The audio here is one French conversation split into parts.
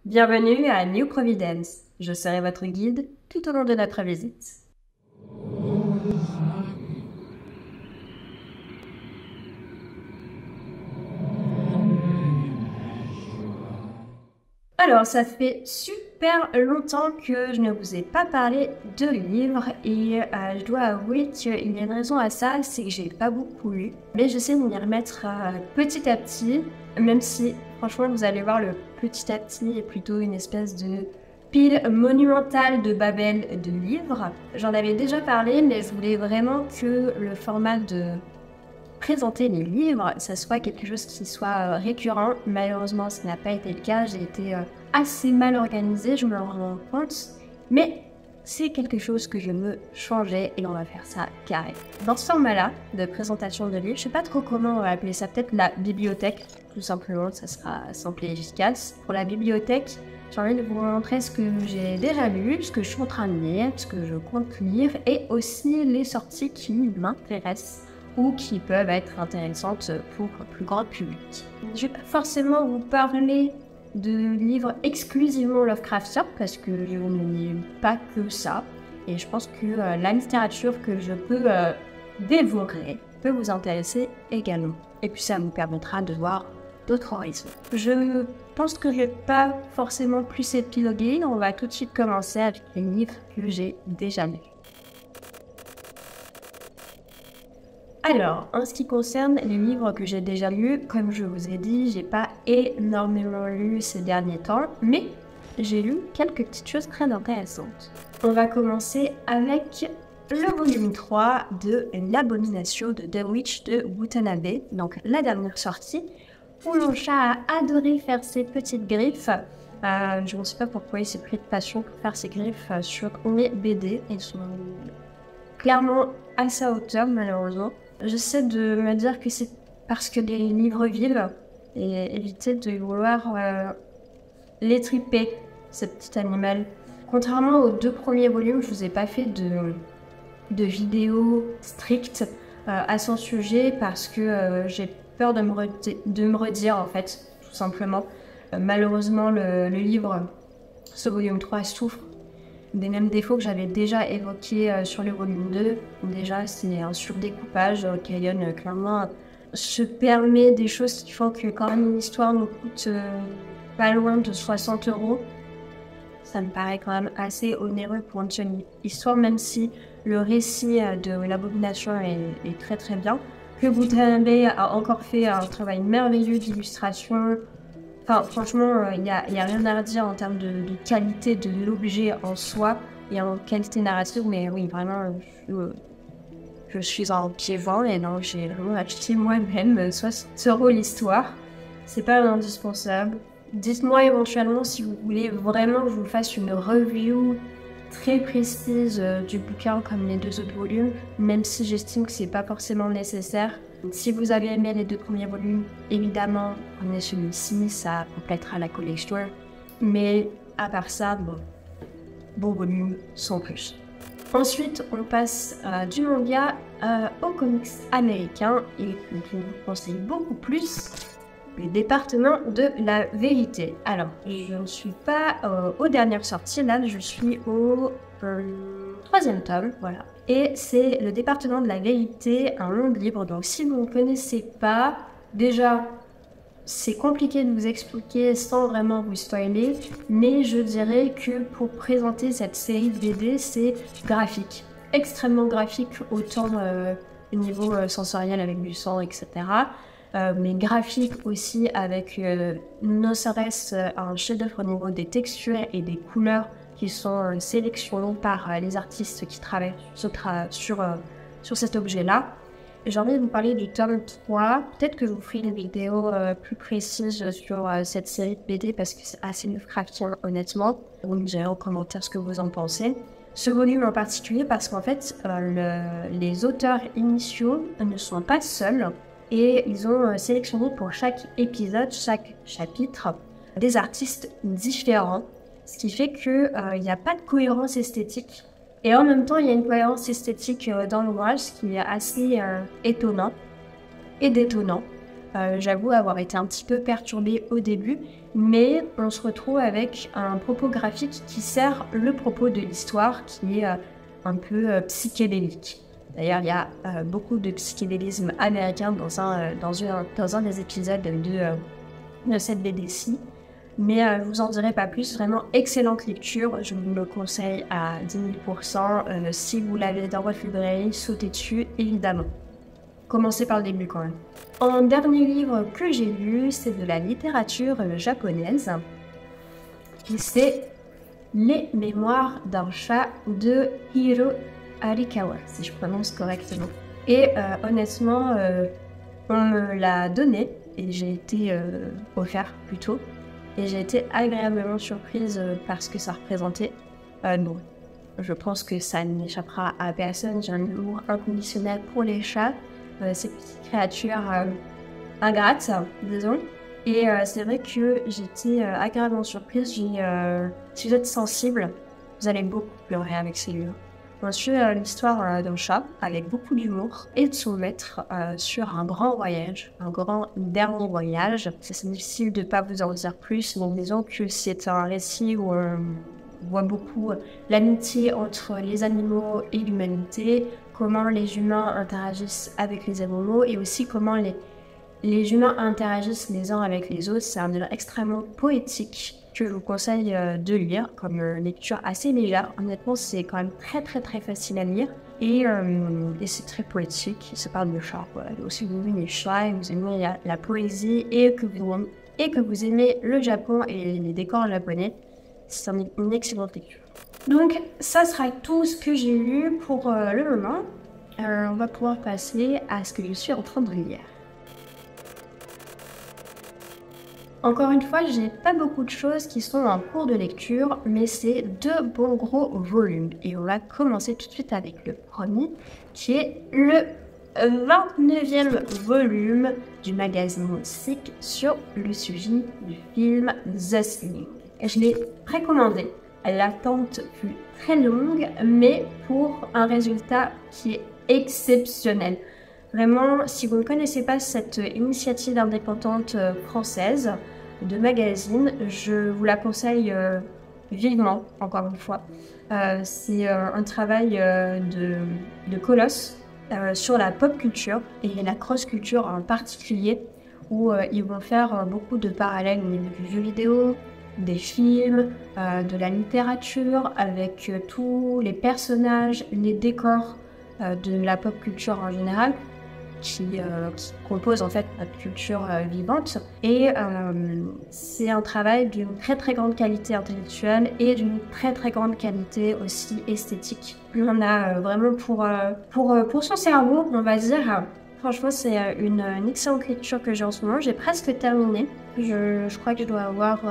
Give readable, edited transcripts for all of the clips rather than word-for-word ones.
Bienvenue à New Providence. Je serai votre guide tout au long de notre visite. Alors, ça fait super longtemps que je ne vous ai pas parlé de livres et je dois avouer qu'il y a une raison à ça, c'est que j'ai pas beaucoup lu. Mais j'essaie de m'y remettre petit à petit, même si franchement vous allez voir le petit à petit est plutôt une espèce de pile monumentale de Babel de livres. J'en avais déjà parlé, mais je voulais vraiment que le format de présenter les livres, ça soit quelque chose qui soit récurrent. Malheureusement, ce n'a pas été le cas. J'ai été assez mal organisée, je me rends compte. Mais c'est quelque chose que je veux changer et on va faire ça carré. Dans ce format-là de présentation de livres, je sais pas trop comment on va appeler ça, peut-être la bibliothèque, tout simplement, ça sera simple et efficace. Pour la bibliothèque, j'ai envie de vous montrer ce que j'ai déjà lu, ce que je suis en train de lire, ce que je compte lire et aussi les sorties qui m'intéressent ou qui peuvent être intéressantes pour un plus grand public. Je vais pas forcément vous parler de livres exclusivement Lovecraftiens parce que je ne lis pas que ça et je pense que la littérature que je peux dévorer peut vous intéresser également. Et puis ça vous permettra de voir d'autres horizons. Je pense que je vais pas forcément plus épiloguer, on va tout de suite commencer avec les livres que j'ai déjà lus. Alors, en ce qui concerne les livres que j'ai déjà lus, comme je vous ai dit, j'ai pas énormément lu ces derniers temps, mais j'ai lu quelques petites choses très intéressantes. On va commencer avec le volume 3 de L'abomination de The Witch de Watanabe, donc la dernière sortie, où mon chat a adoré faire ses petites griffes. Je ne sais pas pourquoi il s'est pris de passion pour faire ses griffes sur mes BD, ils sont clairement à sa hauteur malheureusement. J'essaie de me dire que c'est parce que les livres vivent et éviter de vouloir l'étriper, ce petit animal. Contrairement aux deux premiers volumes, je vous ai pas fait de vidéo stricte à son sujet parce que j'ai peur de me redire en fait, tout simplement. Malheureusement, le livre, ce volume 3 souffre des mêmes défauts que j'avais déjà évoqués sur le volume 2. Déjà, c'est un surdécoupage. Kayon, clairement, se permet des choses qui font que quand même une histoire nous coûte pas loin de 60 €. Ça me paraît quand même assez onéreux pour une seule histoire, même si le récit de l'abomination est très très bien. Que Watanabe a encore fait un travail merveilleux d'illustration. Enfin, franchement, il n'y a rien à redire en termes de qualité de l'objet en soi et en qualité narrative, mais oui, vraiment, je suis en pied-vent et non, j'ai vraiment acheté moi-même 60 € l'histoire. C'est pas indispensable. Dites-moi éventuellement si vous voulez vraiment que je vous fasse une review très précise du bouquin comme les deux autres volumes, même si j'estime que c'est pas forcément nécessaire. Si vous avez aimé les deux premiers volumes, évidemment, prenez celui-ci, ça complétera la collection. Mais à part ça, bon volume sans plus. Ensuite, on passe du manga aux comics américains et je vous conseille beaucoup plus le département de la vérité. Alors, je ne suis pas aux dernières sorties, là je suis au troisième tome, voilà. Et c'est le département de la vérité, un long livre. Donc si vous ne connaissez pas, déjà c'est compliqué de vous expliquer sans vraiment vous spoiler, mais je dirais que pour présenter cette série de BD, c'est graphique. Extrêmement graphique, autant au niveau sensoriel avec du sang, etc. Mais graphique aussi avec ne serait-ce un chef-d'œuvre au niveau des textures et des couleurs qui sont sélectionnées par les artistes qui travaillent sur cet objet-là. J'ai envie de vous parler du tome 3. Peut-être que je vous ferai une vidéo plus précise sur cette série de BD parce que c'est assez Lovecraftien honnêtement. Vous me direz en commentaire ce que vous en pensez. Ce volume en particulier parce qu'en fait, les auteurs initiaux ne sont pas seuls et ils ont sélectionné pour chaque épisode, chaque chapitre, des artistes différents. Ce qui fait qu'il n'y a pas de cohérence esthétique. Et en même temps, il y a une cohérence esthétique dans l'ouvrage, ce qui est assez étonnant et détonnant. J'avoue avoir été un petit peu perturbée au début, mais on se retrouve avec un propos graphique qui sert le propos de l'histoire, qui est un peu psychédélique. D'ailleurs, il y a beaucoup de psychédélisme américain dans un des épisodes de cette BD-ci. Mais je vous en dirai pas plus. Vraiment excellente lecture. Je vous le conseille à 10 000%. Si vous l'avez dans votre librairie, sautez dessus, évidemment. Commencez par le début quand même. Un dernier livre que j'ai lu, c'est de la littérature japonaise. Et c'est Les Mémoires d'un chat de Hiro Arikawa, si je prononce correctement. Et honnêtement, on me l'a donné et j'ai été offert plutôt. Et j'ai été agréablement surprise par ce que ça représentait. Bon, je pense que ça n'échappera à personne. J'ai un amour inconditionnel pour les chats, ces petites créatures ingrates, disons. Et c'est vrai que j'étais agréablement surprise. Si vous êtes sensible, vous allez beaucoup pleurer avec ces livres. On suit l'histoire d'un chat avec beaucoup d'humour et de son maître sur un grand voyage, un grand dernier voyage. C'est difficile de ne pas vous en dire plus, mais disons que c'est un récit où on voit beaucoup l'amitié entre les animaux et l'humanité, comment les humains interagissent avec les animaux et aussi comment les humains interagissent les uns avec les autres. C'est un livre extrêmement poétique que je vous conseille de lire, comme lecture assez légère. Honnêtement, c'est quand même très facile à lire et c'est très poétique. Il se parle de chats. Voilà. Donc, si vous aimez les chats et vous aimez la poésie et que vous aimez le Japon et les décors japonais, c'est une excellente lecture. Donc, ça sera tout ce que j'ai lu pour le moment. On va pouvoir passer à ce que je suis en train de lire. Encore une fois, j'ai pas beaucoup de choses qui sont en cours de lecture, mais c'est 2 bons gros volumes. Et on va commencer tout de suite avec le premier, qui est le 29e volume du magazine Sick sur le sujet du film The Thing. Je l'ai précommandé. L'attente fut très longue, mais pour un résultat qui est exceptionnel. Vraiment, si vous ne connaissez pas cette initiative indépendante française de magazine, je vous la conseille vivement, encore une fois. C'est un travail de colosse sur la pop culture et la cross culture en particulier, où ils vont faire beaucoup de parallèles au niveau du jeu vidéo, des films, de la littérature, avec tous les personnages, les décors de la pop culture en général, qui compose en fait notre culture vivante. Et c'est un travail d'une très grande qualité intellectuelle et d'une très grande qualité aussi esthétique. On a vraiment pour son cerveau, on va dire. Franchement, c'est une excellente lecture que j'ai en ce moment. J'ai presque terminé. Je crois que je dois avoir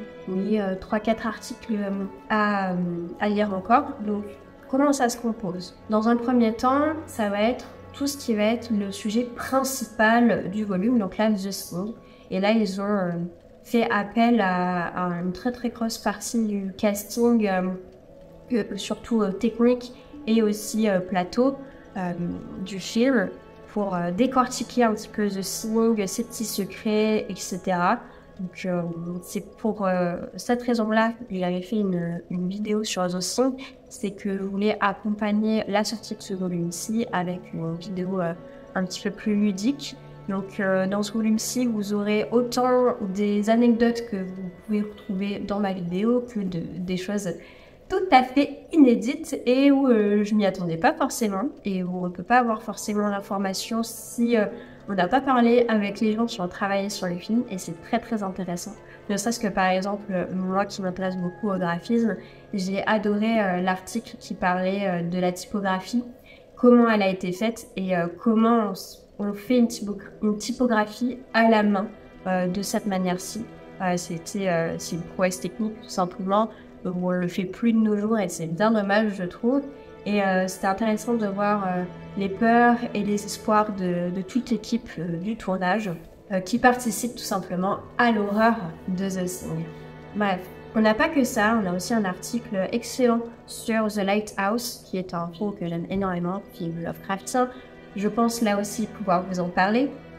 3-4 articles à lire encore. Donc, comment ça se compose? Dans un premier temps, ça va être tout ce qui va être le sujet principal du volume, donc là, The Thing. Et là, ils ont fait appel à une très grosse partie du casting, surtout technique et aussi plateau du film, pour décortiquer un petit peu The Thing, ses petits secrets, etc. Donc c'est pour cette raison-là que j'avais fait une vidéo sur The Thing, c'est que je voulais accompagner la sortie de ce volume-ci avec une vidéo un petit peu plus ludique. Donc dans ce volume-ci, vous aurez autant des anecdotes que vous pouvez retrouver dans ma vidéo que des choses tout à fait inédites et où je m'y attendais pas forcément et où on ne peut pas avoir forcément l'information si on n'a pas parlé avec les gens qui ont travaillé sur les films et c'est très intéressant. Ne serait-ce que par exemple, moi qui m'intéresse beaucoup au graphisme, j'ai adoré l'article qui parlait de la typographie, comment elle a été faite et comment on fait une typographie à la main de cette manière-ci. C'est une prouesse technique tout simplement, où on le fait plus de nos jours et c'est bien dommage je trouve. Et c'était intéressant de voir les peurs et les espoirs de toute l'équipe du tournage qui participe tout simplement à l'horreur de The Thing. Bref, on n'a pas que ça, on a aussi un article excellent sur The Lighthouse, qui est un film que j'aime énormément, film Lovecraftien. Je pense là aussi pouvoir vous en parler.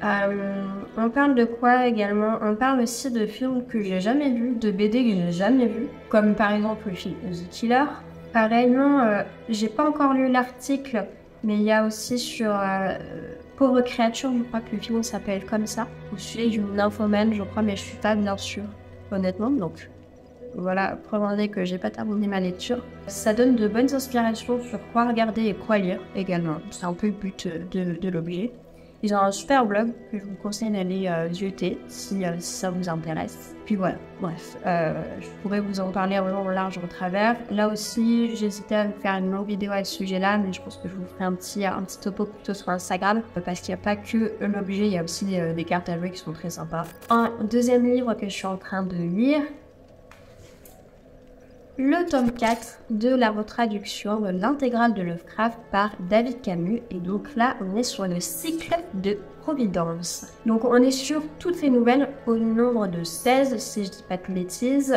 On parle de quoi également? On parle aussi de films que j'ai jamais vus, de BD que j'ai jamais vus, comme par exemple le film The Killer. Pareillement, j'ai pas encore lu l'article, mais il y a aussi sur Pauvre créature, je crois que le film s'appelle comme ça, au sujet d'une nymphomane, je crois, mais je suis pas bien sûre, honnêtement, donc voilà, preuve que j'ai pas terminé ma lecture. Ça donne de bonnes inspirations sur quoi regarder et quoi lire également. C'est un peu le but de l'objet. Ils ont un super blog que je vous conseille d'aller jeter si ça vous intéresse. Puis voilà, bref, je pourrais vous en parler vraiment large au travers. Là aussi, j'hésitais à faire une longue vidéo à ce sujet-là, mais je pense que je vous ferai un petit topo plutôt sur Instagram, parce qu'il n'y a pas que l'objet, il y a aussi des cartes à jouer qui sont très sympas. Un deuxième livre que je suis en train de lire, le tome 4 de la retraduction de l'intégrale de Lovecraft par David Camus. Et donc là, on est sur le cycle de Providence. Donc on est sur toutes les nouvelles au nombre de 16, si je dis pas de bêtises,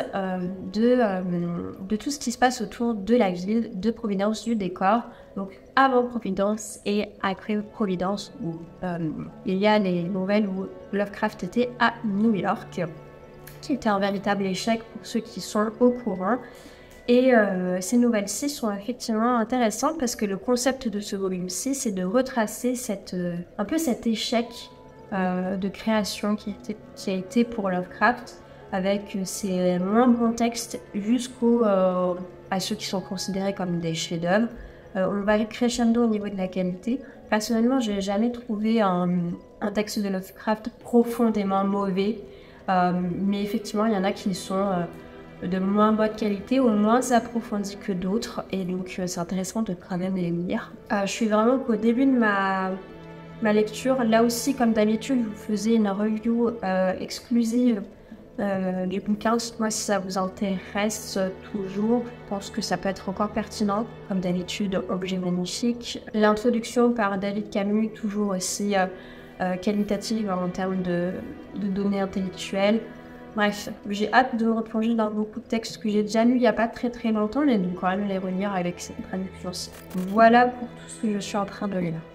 de tout ce qui se passe autour de la ville de Providence, du décor. Donc avant Providence et après Providence, où il y a les nouvelles où Lovecraft était à New York, qui était un véritable échec pour ceux qui sont au courant. Et ces nouvelles-ci sont effectivement intéressantes parce que le concept de ce volume-ci, c'est de retracer un peu cet échec de création qui a été pour Lovecraft, avec ses moins bons textes à ceux qui sont considérés comme des chefs-d'œuvre. On va crescendo au niveau de la qualité. Personnellement, je n'ai jamais trouvé un texte de Lovecraft profondément mauvais. Mais effectivement, il y en a qui sont de moins bonne qualité ou moins approfondis que d'autres, et donc c'est intéressant de quand même les lire. Je suis vraiment qu'au début de ma lecture. Là aussi, comme d'habitude, je vous faisais une review exclusive des bouquins. Moi, si ça vous intéresse toujours, je pense que ça peut être encore pertinent. Comme d'habitude, Objet magnifique. L'introduction par David Camus, toujours aussi qualitative en termes de données intellectuelles. Bref, j'ai hâte de replonger dans beaucoup de textes que j'ai déjà lus il n'y a pas très longtemps, mais de quand même les relire avec cette traduction-ci. Voilà pour tout ce que je suis en train de lire.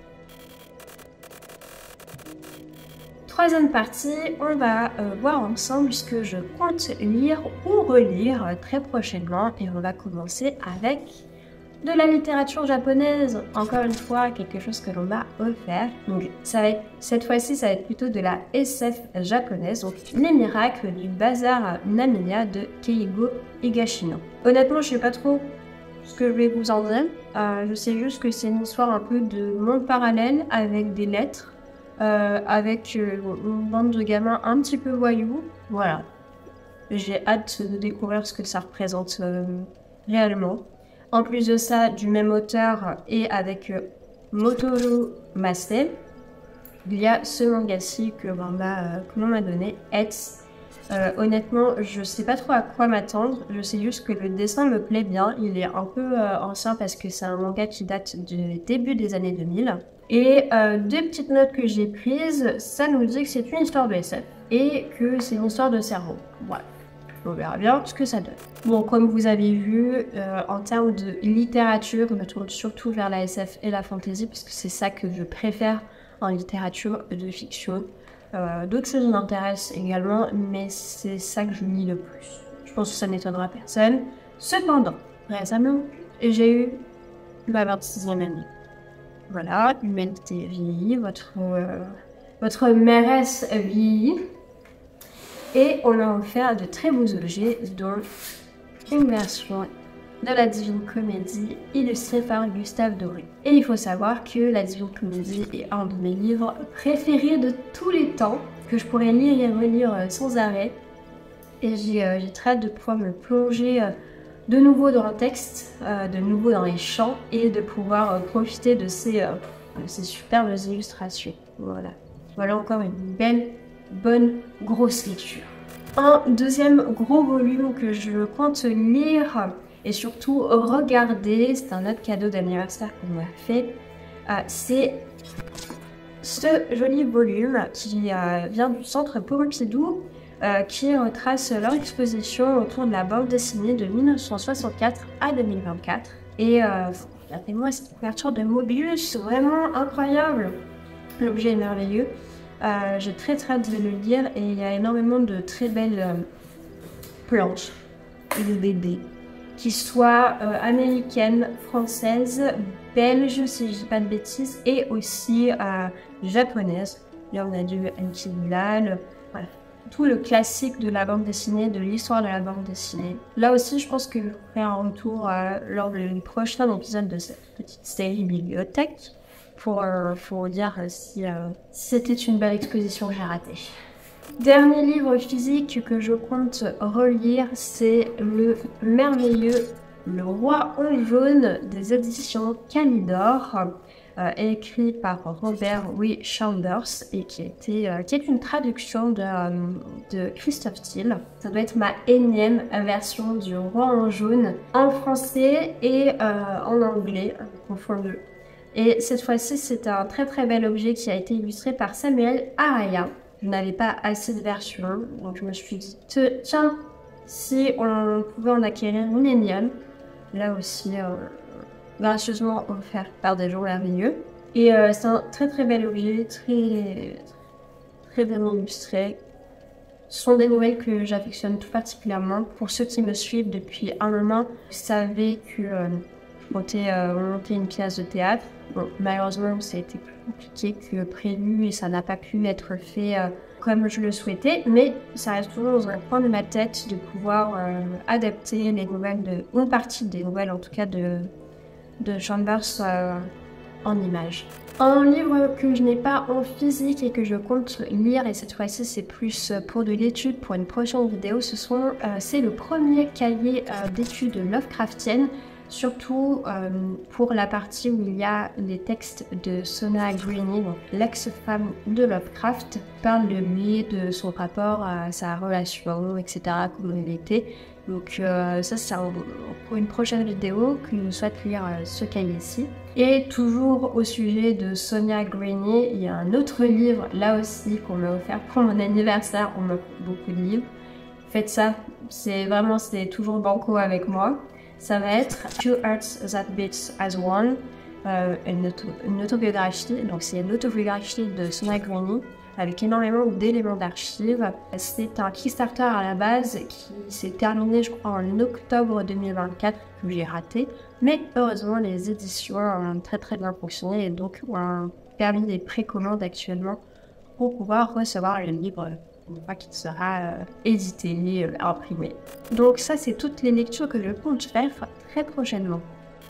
Troisième partie, on va voir ensemble ce que je compte lire ou relire très prochainement, et on va commencer avec de la littérature japonaise, encore une fois, quelque chose que l'on m'a offert. Donc, cette fois-ci, ça va être plutôt de la SF japonaise, donc Les miracles du bazar Namiya de Keigo Higashino. Honnêtement, je sais pas trop ce que je vais vous en dire. Je sais juste que c'est une histoire un peu de monde parallèle avec des lettres, avec une bande de gamins un petit peu voyous. Voilà. J'ai hâte de découvrir ce que ça représente réellement. En plus de ça, du même auteur et avec Motoru Mase, il y a ce manga-ci que l'on m'a donné, Ets. Honnêtement, je sais pas trop à quoi m'attendre. Je sais juste que le dessin me plaît bien. Il est un peu ancien parce que c'est un manga qui date du début des années 2000. Et deux petites notes que j'ai prises, ça nous dit que c'est une histoire de SF et que c'est une histoire de cerveau. Voilà. On verra bien ce que ça donne. Bon, comme vous avez vu, en termes de littérature, je me tourne surtout vers la SF et la fantasy parce que c'est ça que je préfère en littérature de fiction. D'autres choses m'intéressent également, mais c'est ça que je lis le plus. Je pense que ça n'étonnera personne. Cependant, récemment, j'ai eu ma 26e année. Voilà, l'humanité vieillit, votre mairesse vieillit. Et on a offert de très beaux objets, dont une version de la Divine Comédie illustrée par Gustave Doré. Et il faut savoir que la Divine Comédie est un de mes livres préférés de tous les temps, que je pourrais lire et relire sans arrêt. Et j'ai très hâte de pouvoir me plonger de nouveau dans le texte, de nouveau dans les chants, et de pouvoir profiter de ces superbes illustrations. Voilà. Voilà encore une belle, bonne, grosse lecture. Un deuxième gros volume que je compte lire et surtout regarder, c'est un autre cadeau d'anniversaire qu'on m'a fait, c'est ce joli volume qui vient du centre Pompidou, qui retrace leur exposition autour de la bande dessinée de 1964 à 2024. Et regardez-moi cette couverture de Mobius, vraiment incroyable. L'objet est merveilleux. J'ai très hâte de le lire et il y a énormément de très belles planches et de BD qui soient américaines, françaises, belges, si je dis pas de bêtises, et aussi japonaises. Là, on a du Enki Bilal, voilà. Tout le classique de la bande dessinée, de l'histoire de la bande dessinée. Là aussi, je pense que je ferai un retour lors du prochain épisode de cette petite série bibliothèque pour dire si c'était une belle exposition que j'ai ratée. Dernier livre physique que je compte relire, c'est le merveilleux Le Roi en jaune des éditions Calidor, écrit par Robert Louis Chambers et qui est une traduction de Christophe Thiel. Ça doit être ma énième version du Roi en jaune en français et en anglais confondu. Et cette fois-ci, c'est un très très bel objet qui a été illustré par Samuel Araya. Je n'avais pas assez de versions, donc je me suis dit, tiens, si on pouvait en acquérir une énième, là aussi, gracieusement offert par des gens merveilleux. Et c'est un très très bel objet, très bien illustré. Ce sont des nouvelles que j'affectionne tout particulièrement. Pour ceux qui me suivent depuis un moment, vous savez que je comptais monter une pièce de théâtre. Bon, malheureusement, ça a été plus compliqué que prévu et ça n'a pas pu être fait comme je le souhaitais, mais ça reste toujours dans un coin de ma tête de pouvoir adapter les nouvelles, une partie des nouvelles en tout cas de Chambers en images. Un livre que je n'ai pas en physique et que je compte lire, et cette fois-ci c'est plus pour de l'étude, pour une prochaine vidéo, c'est le premier cahier d'études Lovecraftiennes, surtout pour la partie où il y a les textes de Sonia Greene, l'ex-femme de Lovecraft, qui parle de lui, de son rapport à sa relation, etc., comment il était. Donc ça c'est pour une prochaine vidéo que je souhaite lire ce cahier-ci. Et toujours au sujet de Sonia Greene, il y a un autre livre là aussi qu'on m'a offert pour mon anniversaire. On m'offre beaucoup de livres. Faites ça, c'est toujours banco avec moi. Ça va être Two Hearts That Beat as One, une autobiographie. Donc c'est une autobiographie de Sonia Greene avec énormément d'éléments d'archives. C'est un Kickstarter à la base qui s'est terminé, je crois, en octobre 2024, que j'ai raté. Mais heureusement, les éditions ont très très bien fonctionné et donc ont permis des précommandes actuellement pour pouvoir recevoir le livre une fois qu'il sera édité, imprimé. Donc ça, c'est toutes les lectures que je compte faire très prochainement.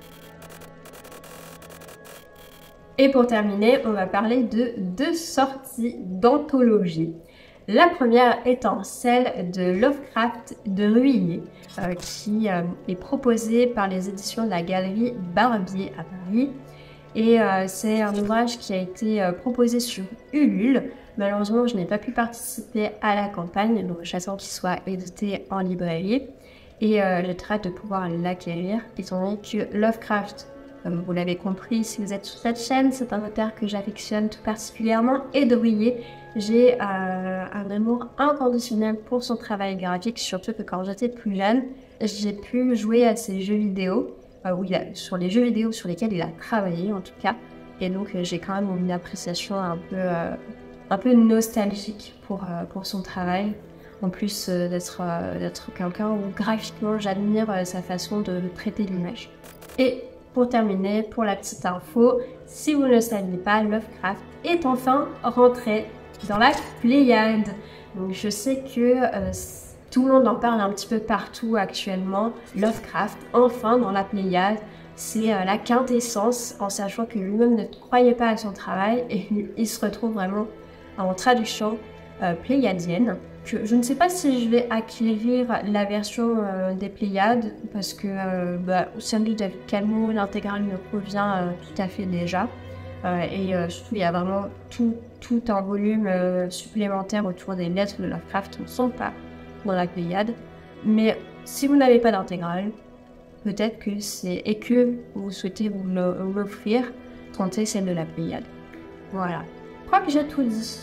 Et pour terminer, on va parler de 2 sorties d'anthologie. La première étant celle de Lovecraft de Ruillé, qui est proposée par les éditions de la Galerie Barbier à Paris. Et c'est un ouvrage qui a été proposé sur Ulule. Malheureusement, je n'ai pas pu participer à la campagne, donc j'attends qu'il soit édité en librairie. Et j'ai très hâte de pouvoir l'acquérir, étant donné que Lovecraft, comme vous l'avez compris, si vous êtes sur cette chaîne, c'est un auteur que j'affectionne tout particulièrement. Et de Ruillé, j'ai un amour inconditionnel pour son travail graphique, surtout que quand j'étais plus jeune, j'ai pu jouer à ses jeux vidéo, sur les jeux vidéo sur lesquels il a travaillé en tout cas. Et donc j'ai quand même une appréciation un peu nostalgique pour son travail. En plus d'être quelqu'un où graphiquement j'admire sa façon de traiter l'image. Et pour terminer, pour la petite info, si vous ne le saviez pas, Lovecraft est enfin rentré dans la Pléiade. Donc je sais que tout le monde en parle un petit peu partout actuellement. Lovecraft, enfin dans la Pléiade, c'est la quintessence, en sachant que lui-même ne croyait pas à son travail et il se retrouve vraiment en traduction pléiadienne. Je ne sais pas si je vais acquérir la version des Pléiades parce que celle de David Camus, l'intégrale me convient tout à fait déjà. Surtout, il y a vraiment tout un volume supplémentaire autour des lettres de Lovecraft qui ne sont pas dans la Pléiade. Mais si vous n'avez pas d'intégrale, peut-être que et que vous souhaitez vous l'offrir, tentez celle de la Pléiade. Voilà. Je crois que j'ai tout dit.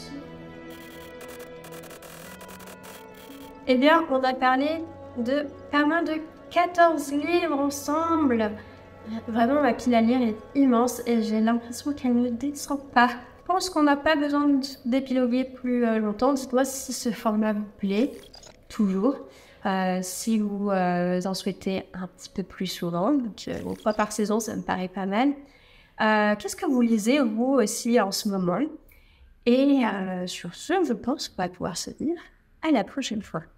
Eh bien, on a parlé de pas moins de 14 livres ensemble. Vraiment, ma pile à lire est immense et j'ai l'impression qu'elle ne descend pas. pense qu'on n'a pas besoin d'épiloguer plus longtemps. Dites-moi si ce format vous plaît, toujours. Si vous en souhaitez un petit peu plus souvent, donc une fois par saison, ça me paraît pas mal. Qu'est-ce que vous lisez, vous aussi, en ce moment? Et sur ce, je pense qu'on va pouvoir se dire à la prochaine fois.